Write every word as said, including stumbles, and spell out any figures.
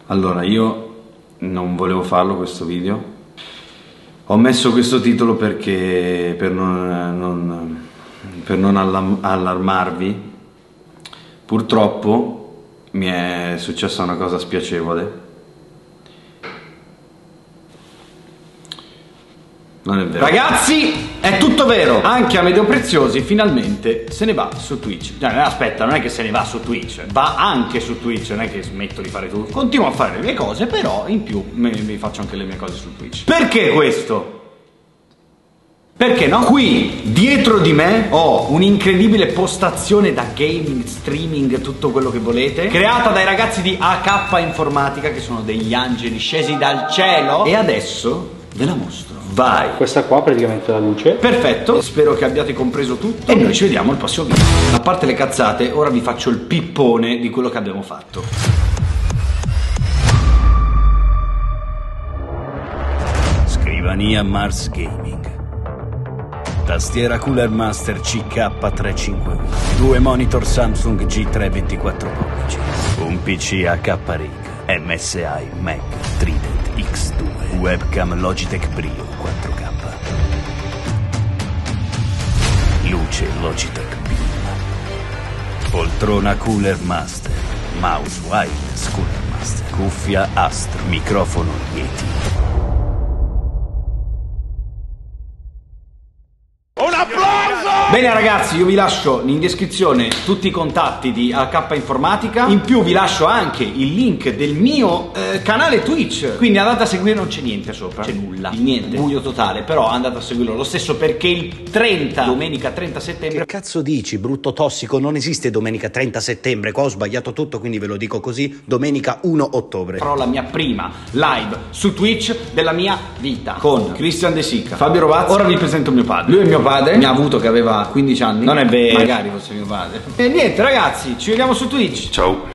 Allora, io non volevo farlo questo video. Ho messo questo titolo perché per non, non, per non allarmarvi. Purtroppo mi è successa una cosa spiacevole. Non è vero. Ragazzi, è tutto vero. Anche Amedeo Preziosi finalmente se ne va su Twitch. Cioè, aspetta, non è che se ne va su Twitch, va anche su Twitch, non è che smetto di fare tutto. Continuo a fare le mie cose, però in più mi, mi faccio anche le mie cose su Twitch. Perché questo? Perché no? Qui, dietro di me, ho un'incredibile postazione da gaming, streaming, tutto quello che volete, creata dai ragazzi di A K Informatica, che sono degli angeli scesi dal cielo. E adesso ve la mostro. Vai. Questa qua praticamente la luce. Perfetto, spero che abbiate compreso tutto. E noi ci vediamo al prossimo video. A parte le cazzate, ora vi faccio il pippone di quello che abbiamo fatto. Scrivania Mars Gaming. Tastiera Cooler Master C K trecentocinquantuno. Due monitor Samsung G tre ventiquattro pollici. Un P C H P Rig M S I Mac Trident X due. Webcam Logitech Brio quattro K. Luce Logitech Beam. Poltrona Cooler Master. Mouse wireless Cooler Master. Cuffia Astro. Microfono Yeti. Un applauso! Bene ragazzi, io vi lascio in descrizione tutti i contatti di A K Informatica. In più vi lascio anche il link del mio eh, canale Twitch. Quindi andate a seguire, non c'è niente sopra, c'è nulla, il niente, buio totale. Però andate a seguirlo lo stesso, perché il trenta, domenica trenta settembre. Che cazzo dici, brutto tossico? Non esiste domenica trenta settembre. Qua ho sbagliato tutto, quindi ve lo dico così. Domenica primo ottobre farò la mia prima live su Twitch della mia vita con Christian De Sica, Fabio Rovazzi. Ora vi presento mio padre. Lui è mio padre, mi ha avuto che aveva quindici anni. Non è vero, magari fosse mio padre. E niente ragazzi, ci vediamo su Twitch. Ciao.